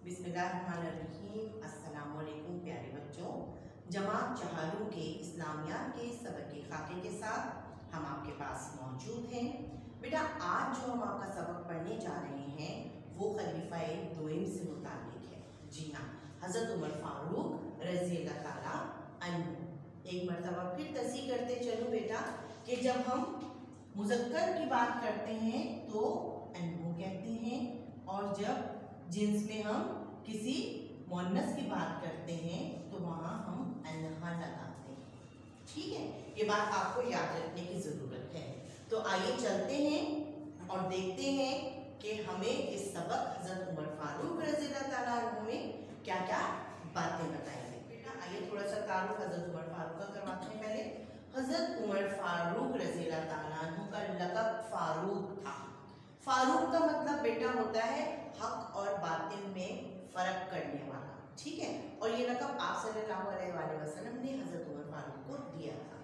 बिस्मिल्लाहिर्रहमानिर्रहीम। अस्सलाम वालेकुम प्यारे बच्चों। जमात चहारू के इस्लामियात के सबक के खाके के साथ हम आपके पास मौजूद हैं। बेटा आज जो हम आपका सबक पढ़ने जा रहे हैं वो खलीफाए दोइम से मुताल्लिक है। जी हाँ, हज़रत उमर फारूक रज़ी अल्लाह ताला अन्हु। एक मरतबा फिर तस्सीह करते चलो बेटा कि जब हम मुज़क्कर की बात करते हैं तो अन्हु कहते हैं, और जब जिन्स में हम किसी मुअन्नस की बात करते हैं तो वहाँ हम अन्हा लगाते हैं। ठीक है, ये बात आपको याद रखने की ज़रूरत है। तो आइए चलते हैं और देखते हैं कि हमें इस सबक हज़रत उमर फारूक रज़ी अल्लाह ताला अन्हु में क्या क्या बातें बताएंगे। बेटा आइए थोड़ा सा तारुफ हज़रत उमर फारूक का करवाते हैं। पहले हज़रत उमर फारूक रज़ी अल्लाह ताला अन्हु का लक़ब फारूक था। फारूक का मतलब बेटा होता है हक और बातिल में फ़र्क करने वाला। ठीक है, और ये लक़ब आप सल्लल्लाहु अलैहि वसल्लम ने हज़रत उमर फारूक को दिया था।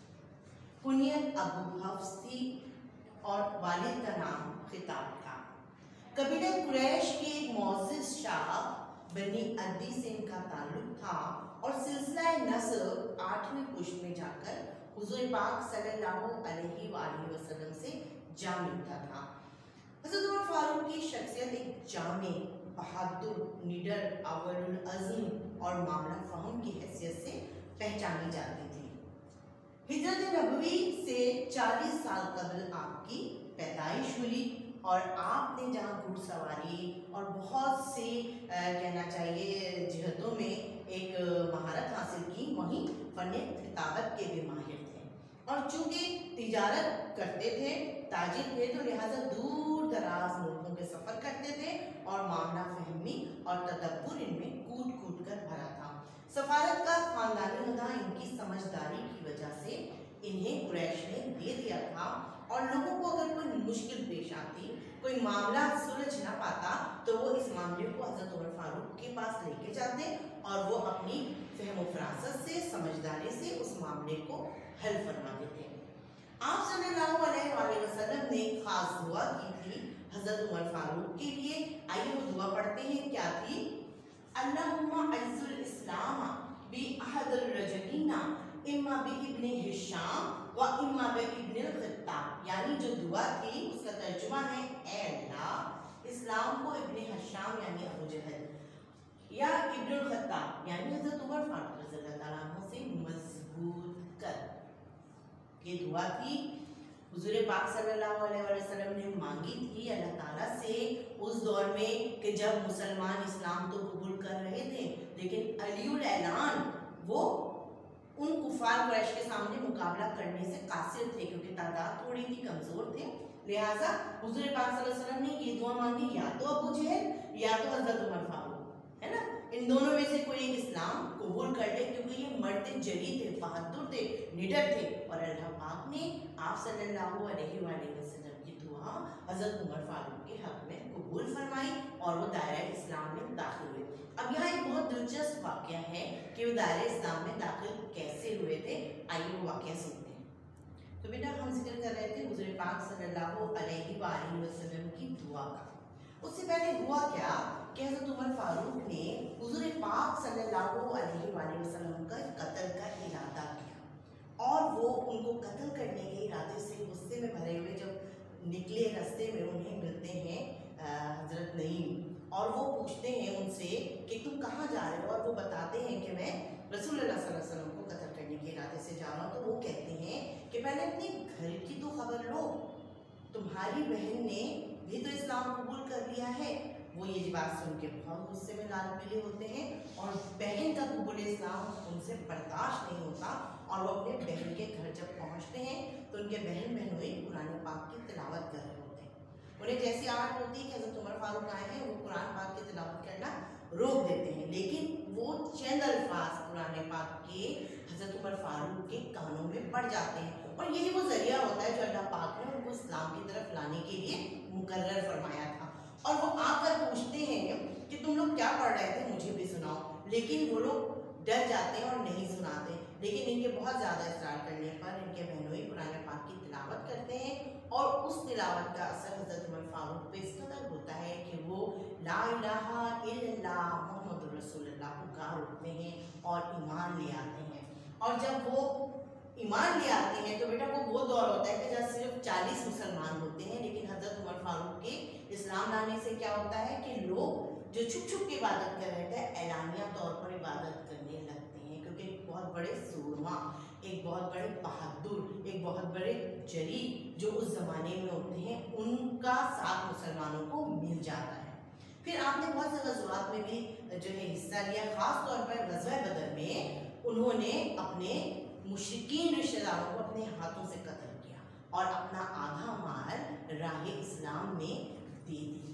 कुनियत अबू हफ्स थी और वालिद का नाम खिताब था। कबीले कुरैश के एक मोअज़्ज़िज़ शाह बनी अदी से इनका ताल्लुक था और सिलसिला नस्ब 8वीं पुश्त में जाकर हुज़ूर पाक सल्लल्लाहु अलैहि वसल्लम से जा मिलता था। हज़रत उमर फारूक की शख्सियत एक जामे, बहादुर, निडर, अव्वलुल अज़्म और मामला फ़हम की हैसियत से पहचानी जाती थी। हिजरत नबवी से 40 साल कबल आपकी पैदाइश हुई और आपने जहाँ घुड़सवारी और बहुत से कहना चाहिए जिहतों में एक महारत हासिल की, वहीं फ़न खिताबत के भी माहिर थे। और चूँकि तिजारत करते थे, ताजिर थे, तो लिहाजा दूर दराज मुल्कों के सफ़र करते थे और मामला फहमी और तदब्बुर इनमें कूट कूट कर भरा था। सफारत का ख़ानदानी हुदा इनकी समझदारी की वजह से इन्हें कुरैश ने दे दिया था, और लोगों को अगर कोई मुश्किल पेश आती, कोई मामला सुलझ ना पाता, तो वो इस मामले को हज़रत उमर फारूक के पास लेके जाते और वो अपनी फ़हम फरासत से, समझदारी से उस मामले को हल फरमा देते। आप सल्लल्लाहु अलैहि वसल्लम ने खास दुआ की थी हज़रत उमर फारूक के लिए। आइए वो दुआ पढ़ते हैं। क्या थी? अल्लाहुम्मा अइज़्ज़ुल इस्लाम बि अहदिल रजलीना इम्मा बि इब्ने हिशाम व इम्मा बि इब्निल खत्ताब। यानी जो दुआ थी उसका तर्जुमा है, ए अल्लाह इस्लाम को इब्ने हिशाम यानी अबू जहल या इब्नुल खत्ताब यानी हज़रत उमर फारूक रज़ियल्लाहु ताला अन्हु से मजबूत कर। ये दुआ थी हुज़ूर पाक सल्लल्लाहु अलैहि वसल्लम ने मांगी थी अल्लाह ताला से उस दौर में कि जब मुसलमान इस्लाम तो कबूल कर रहे थे, लेकिन अलीउल ऐलान वो उन कुफार कुरैश के सामने मुकाबला करने से कासिर थे, क्योंकि तादाद थोड़ी थी, कमज़ोर थे। लिहाजा हुज़ूर पाक सल्लल्लाहु अलैहि वसल्लम ने ये दुआ मांगी, या तो अबू जहल या तो हज़रत उमर फारूक, है ना, इन दोनों में से कोई एक इस्लाम कबूल कर ले, क्योंकि ये मर्द जरी थे, बहादुर थे, निडर थे। और अल्लाह पाक ने आप सल्लल्लाहु अलैहि वसल्लम की दुआ हज़रत उमर फारूक के हक़ में कबूल फरमाई और वो दायरा इस्लाम में दाखिल हुए। अब यहाँ एक बहुत दिलचस्प वाक़या है कि वो दायरा इस्लाम में दाखिल कैसे हुए थे। आइए वो वाक़या सुनते हैं। तो बेटा हम जिक्र कर रहे थे हुज़ूर पाक सल्लल्लाहु अलैहि वसल्लम की दुआ का। उससे पहले हुआ क्या कि हज़रत उमर फारूक ने हुज़ूर पाक सल्लल्लाहु अलैहि वसल्लम का कत्ल का इरादा किया, और वो उनको कत्ल करने के इरादे से गुस्से में भरे हुए जब निकले, रास्ते में उन्हें मिलते हैं हज़रत नईम, और वो पूछते हैं उनसे कि तुम कहाँ जा रहे हो, और वो बताते हैं कि मैं रसूलुल्लाह सल्लल्लाहु अलैहि वसल्लम को कत्ल करने के इरादे से जा रहा हूँ। तो वो कहते हैं कि पहले अपने घर की तो खबर लो, तुम्हारी बहन ने भी तो इस्लाम कबूल कर लिया है। वो ये बात सुन के बहुत गुस्से में लाल पीले होते हैं, और बहन का कबूल इस्लाम उनसे बर्दाश्त नहीं होता, और वो अपने बहन के घर जब पहुंचते हैं तो उनके बहन बहनोई कुरान पाक की तिलावत कर रहे होते हैं। उन्हें जैसी आहट होती है कि हज़रत उमर फारूक आए हैं, वो कुरान पाक की तिलावत करना रोक देते हैं, लेकिन वो चंद अल्फाज कुरान पाक के हज़रत उमर फारूक के कानों में पड़ जाते हैं, और यही वो ज़रिया होता है जो अल्लाह पाक ने उनको इस्लाम की तरफ लाने के लिए मुकर्रर फरमाया था। और वो आकर पूछते हैं कि तुम लोग क्या पढ़ रहे थे, मुझे भी सुनाओ। लेकिन वो लोग डर जाते हैं और नहीं सुनाते, लेकिन इनके बहुत ज़्यादा इसरार करने पर इनके बहनोई कुरान पाक की तिलावत करते हैं, और उस तिलावत का असर हज़रत उमर फारूक पे इस कदर होता है कि वो ला इलाहा इल्लल्लाह और ईमान ले आते हैं। और जब वो ईमान ले आते हैं तो बेटा वो दौर होता है कि जब सिर्फ 40 मुसलमान होते हैं, लेकिन हजरत उमर फारूक के इस्लाम लाने से क्या होता है कि लोग जो छुप छुप के इबादत कर रहे थे ऐलानिया तौर पर इबादत करने लगते हैं, क्योंकि एक बहुत बड़े सूरमा, एक बहुत बड़े बहादुर, एक बहुत बड़े जरी जो उस जमाने में होते हैं उनका साथ मुसलमानों को मिल जाता है। फिर आपने बहुत से गज़वात में भी जो है हिस्सा लिया, खास तौर पर ग़ज़वा बदर में उन्होंने अपने मुशरिकीन रिश्तेदारों को अपने हाथों से कत्ल किया और अपना आधा माल राह इस्लाम में दे दी।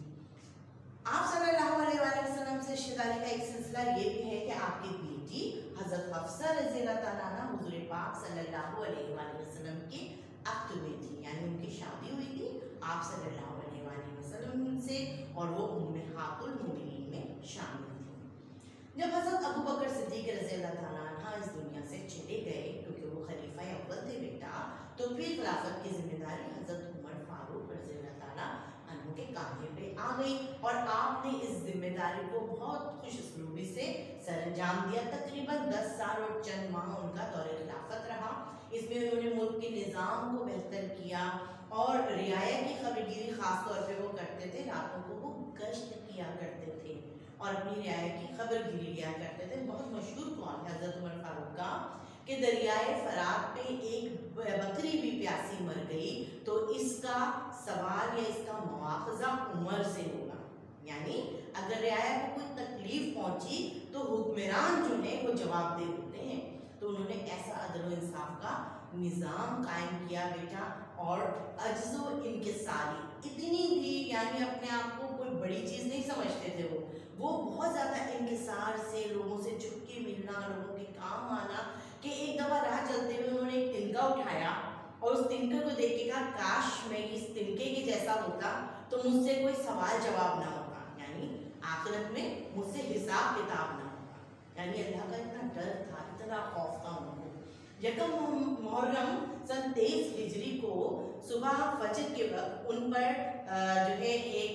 आप सल्लल्लाहु अलैहि वसल्लम से रिश्तेदारी का एक सिलसिला ये भी है कि आपकी बेटी हज़रत हफ्सा रज़ियल्लाहु ताला अन्हा हुज़ूर पाक सल्लल्लाहु अलैहि वसल्लम के अक़्द में थी, यानी उनकी शादी हुई थी आप सल्लल्लाहु अलैहि वसल्लम से और वो उम्महातुल मोमिनीन में शामिल थी। जब हज़रत अबू बकर सिद्दीक़ रज़ियल्लाहु ताला अन्हा इस दुनिया से चले गए, क्योंकि वो खलीफा अव्वल थे बेटा, तो फिर खिलाफत की जिम्मेदारी हज़रत उमर फारूक रज़ियल्लाहु ताला अन्हु के कांधे पे आ गई और आपने इस जिम्मेदारी को बहुत खुशउस्लूबी से सरअंजाम दिया। तकरीबन 10 साल और चंद माह उनका दौरे खिलाफत रहा। इसमें उन्होंने मुल्क के निज़ाम को बेहतर किया और रियाया की खबरगिरी खास तौर पे वो करते थे। रातों को वो गश्त किया करते थे और अपनी रियाया की खबरगिरी लिया करते थे। बहुत मशहूर कौल है हज़रत उमर फारूक का कि दरियाए फरात पे एक बकरी भी प्यासी मर गई तो इसका सवाल या इसका मुआवजा उमर से होगा, यानी अगर रियाया को कोई तकलीफ पहुंची तो हुक्मरान जो है वो जवाबदेह होते हैं। तो उन्होंने ऐसा अदल इंसाफ का निज़ाम कायम किया बेटा। और अज्ज़ो इंकिसारी इतनी भी, यानी अपने आप को कोई बड़ी चीज़ नहीं समझते थे वो बहुत ज़्यादा इंकिसार से लोगों से छुप के मिलना, लोगों के काम आना, कि एक दफ़ा राह चलते हुए उन्होंने एक तिनका उठाया और उस तिनके को देख के कहा काश मैं इस तिनके के जैसा होता तो मुझसे कोई सवाल जवाब ना होता, यानी आखिरत में मुझसे हिसाब किताब ना होता। यानी अल्लाह का इतना डर था, इतना खौफ था उनको। यकम मुहर्रम सन 23 हिजरी को सुबह फजर के वक्त उन पर जो है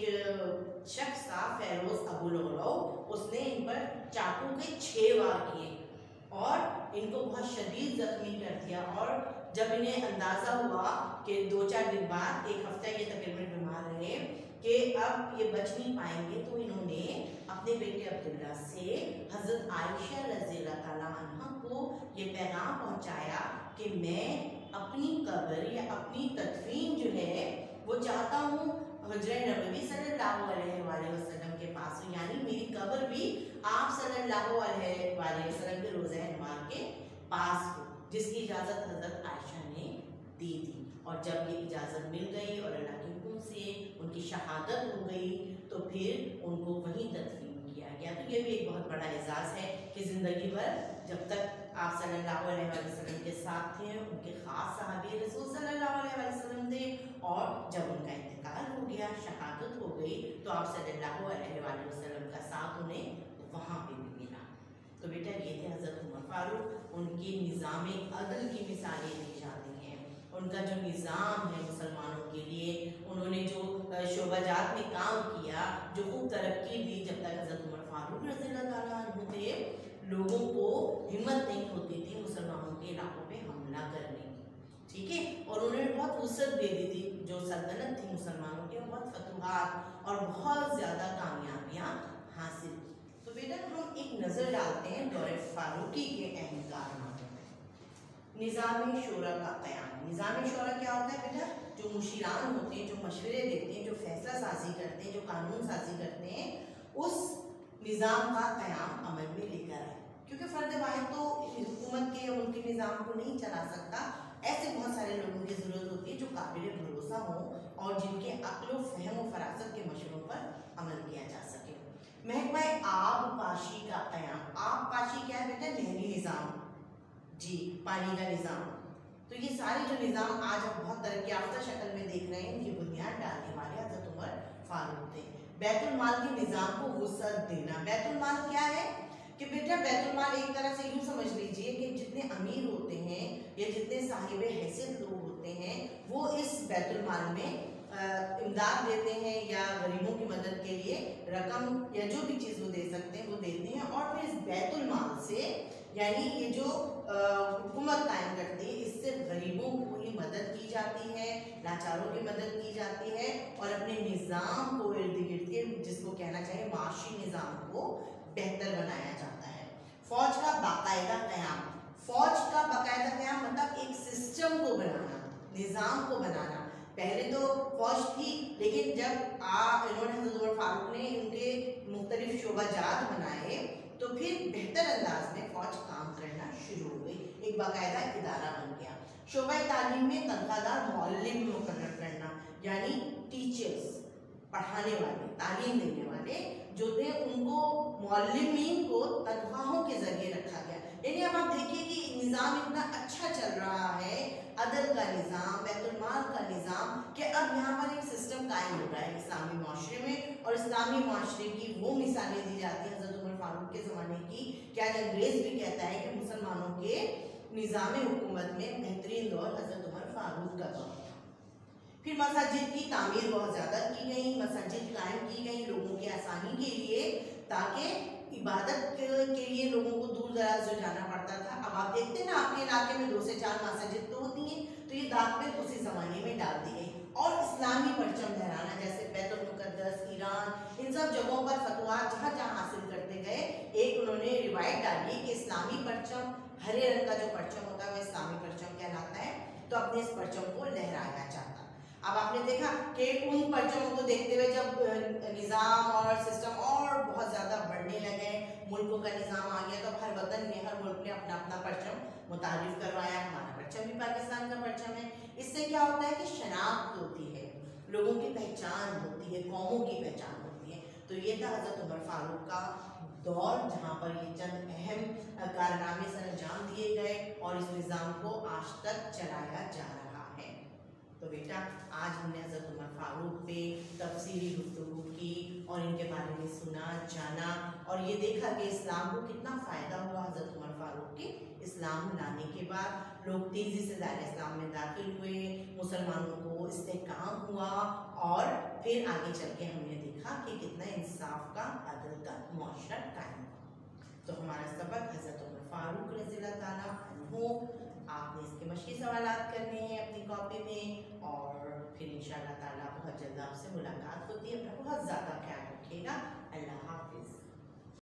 एक शख्स था फेरोज अबू लुलू, उसने इन पर चाकू के 6 वार किए और इनको बहुत शदीद जख्मी कर दिया। और जब इन्हें अंदाज़ा हुआ कि 2-4 दिन बाद, एक हफ्ता ये तकरीबन बीमार रहे कि अब ये बच नहीं पाएंगे, तो इन्होंने अपने बेटे अब्दुल्ला से हज़रत आयशा रज़ियल्लाहु ताला अन्हा को ये पैगाम पहुंचाया कि मैं अपनी कब्र या अपनी तदफीन जो है वो चाहता हूँ हुज्रे नबवी सल्लल्लाहु अलैहि वसल्लम के पास, यानी मेरी कब्र भी आप सल्लल्लाहु अलैहि वसल्लम के रोज़े अनवार के पास हो, जिसकी इजाज़त हज़रत आयशा ने दी थी। और जब ये इजाज़त मिल गई और अल्लाह के हुक्म से उनकी शहादत हो गई तो फिर उनको वहीं तदफीन किया गया। तो ये भी एक बहुत बड़ा एजाज़ है कि ज़िंदगी भर जब तक आप सल्लल्लाहु अलैहि वसल्लम के साथ थे, उनके ख़ास सहाबी रसूल सल्लल्लाहु अलैहि वसल्लम थे, और जब उनका इंतकाल हो गया, शहादत हो गई, तो आप सल्लल्लाहु अलैहि वसल्लम का साथ उन्हें वहाँ पे भी मिला। तो बेटा ये थे हज़रत उमर फारूक। उनकी निज़ाम अदल की मिसालें दी जाती हैं, उनका जो निज़ाम है मुसलमानों के लिए, उन्होंने जो शोबाजात में काम किया, जो खूब तरक्की दी। जब तक हज़रत उमर फारूक रज़ियल्लाहु ताला अन्हु थे, लोगों को हिम्मत नहीं होती थी मुसलमानों के इलाकों पे हमला करने की, ठीक है। और उन्होंने बहुत वुसअत दे दी थी जो सल्तनत थी मुसलमानों की, बहुत फतूहात और बहुत ज़्यादा कामयाबियाँ हासिल। तो बेटा हम एक नज़र डालते हैं दौरे फारूकी के अहम कारनामों में। निज़ाम शूरा का क़याम। निज़ाम शूरा क्या होता है बेटा? जो मुशीरान होते हैं, जो मशवरे देते हैं, जो फैसला साजी करते हैं, जो कानून साजी करते हैं, उस निज़ाम का क़याम अमल में लेकर आए, क्योंकि फ़र्द वाहिद तो हुकूमत के उनके निज़ाम को नहीं चला सकता। ऐसे बहुत सारे लोगों की ज़रूरत होती है जो काबिल भरोसा हों और जिनके अक्ल फ़हम और फरासत के मशवरों पर अमल किया जा सके। महकमा आबपाशी का क़याम। आबपाशी क्या है बेटा? नहरी निज़ाम, जी, पानी का निज़ाम। तो ये सारे जो निज़ाम आज हम बहुत तरक्की याफ्ता शक्ल में देख रहे हैं, इनकी बुनियाद डालने वाले हज़रत उमर फारूक थे। बैतुल माल के निज़ाम को वुसअत देना। बैतुल माल क्या है कि बेटा बैतुल माल एक तरह से यूँ समझ लीजिए कि जितने अमीर होते हैं या जितने साहिब हैसियत लोग होते हैं वो इस बैतुल माल में इमदाद देते हैं या गरीबों की मदद के लिए रकम या जो भी चीज़ वो दे सकते हैं वो देते हैं। और फिर इस बैतुल माल से यानी ये जो हुकूमत कायम करती है इससे गरीबों की मदद की जाती है, लाचारों की मदद की जाती है और अपने निज़ाम को इर्द गिर्द के जिसको कहना चाहिए माशी निज़ाम को बेहतर बनाया जाता है। फौज का बाकायदा क़याम, फौज का बाकायदा क़याम मतलब एक सिस्टम को बनाना, निज़ाम को बनाना। पहले तो फौज थी लेकिन जब इन्होंने हज़रत उमर फारूक ने इनके मुख्तलिफ शोबाजात बनाए तो फिर बेहतर अंदाज में फौज काम करना शुरू हो गई, एक बाकायदा इदारा बन गया। शोबा तालीम में तनख्वाहदार मौल्लिम मुकर्रर करना, यानी टीचर्स, पढ़ाने वाले, तालीम देने वाले जो थे उनको मौल्लिमीन को तनख्वाहों के जरिए रखा गया। यानी अब आप देखिए कि निज़ाम इतना अच्छा चल रहा है, अदल का निज़ाम, बैतुल-माल का निज़ाम, कि अब यहाँ पर एक सिस्टम कायम हो रहा है इस्लामी माशरे में। और इस्लामी माशरे की वो मिसालें दी जाती हैं हज़रत उमर फारूक के ज़माने की कि आज अंग्रेज़ भी कहता है कि मुसलमानों के निज़ाम हुकूमत में बेहतरीन दौर हज़रत उमर फारूक का दौर था। फिर मसाजिद की तामीर बहुत ज़्यादा की गई, मसाजिद कायम की गई लोगों की आसानी के लिए, ताकि इबादत के लिए लोगों को दूर दराज जो जाना पड़ता था। अब आप देखते हैं ना आपके इलाके में 2 से 4 मस्जिद तो होती हैं, तो ये दाग पे उसी ज़माने में डाल दी गई। और इस्लामी परचम लहराना, जैसे बैतुल मुक़द्दस, ईरान, इन सब जगहों पर फतवात जहाँ जहाँ हासिल करते गए, एक उन्होंने रिवायत डाली कि इस्लामी परचम, हरे रंग का जो परचम होता है वह इस्लामी परचम कहलाता है, तो अपने इस परचम को लहराया जाता। अब आपने देखा कि उन परचमों को देखते हुए जब निज़ाम और सिस्टम और बहुत ज़्यादा बढ़ने लगे, मुल्कों का निज़ाम आ गया, तो हर वतन ने, हर मुल्क ने अपना अपना परचम मुतारिफ करवाया। हमारा परचम भी पाकिस्तान का परचम है। इससे क्या होता है कि शनाख्त होती है, लोगों की पहचान होती है, कौमों की पहचान होती है। तो ये था हज़रत उमर फारूक का दौर जहाँ पर ये चंद अहम कारनामे सर अंजाम दिए गए और इस निज़ाम को आज तक चलाया जा रहा है। तो बेटा आज हमने हज़रत उमर फारूक पे तफसीली गुफ्तगू की और इनके बारे में सुना, जाना और ये देखा कि इस्लाम को कितना फ़ायदा हुआ हज़रत उमर फारूक के इस्लाम लाने के बाद। लोग तेज़ी से दायरा इस्लाम में दाखिल हुए, मुसलमानों को इस्तेहकाम हुआ और फिर आगे चल के हमने देखा कि कितना इंसाफ का, अदल का मुआशरा कायम हुआ। तो हमारा सबक हज़रत उमर फारूक रज़ियल्लाहु ताला अन्हु, आपने इसके मशक़ी सवालात करने हैं अपनी कॉपी में और फिर इंशाअल्लाह ताला बहुत जल्द आपसे मुलाकात होती है। अपना बहुत ज़्यादा ख्याल रखिएगा। अल्लाह हाफ़िज़।